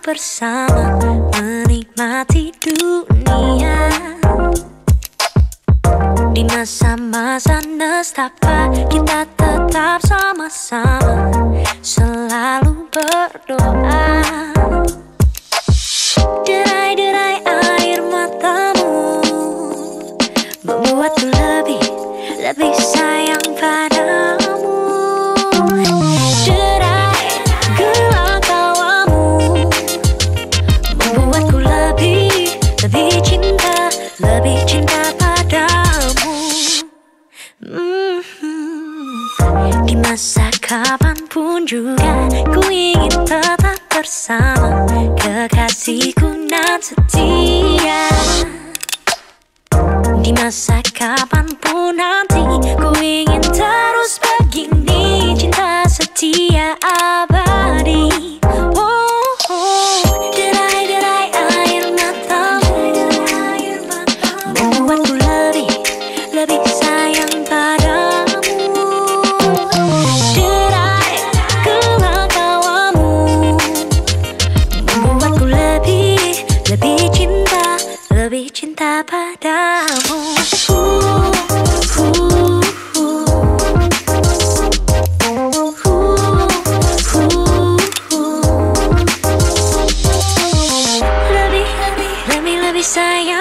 bersama, menikmati dunia. Di masa-masa nestapa kita tetap sama-sama, selalu berdoa. Derai-derai air matamu membuatku lebih sayang padamu. Derai gelang tawamu membuatku lebih cinta padamu. Di masa kapanpun juga ku ingin tetap bersama kekasihku nan setia. Di masa kapanpun nanti ku ingin terus begini, cinta setia abadi. Derai-derai air matamu membuatku lebih sayang padamu. Derai gelang tawamu membuatku lebih cinta padamu. Lebih sayang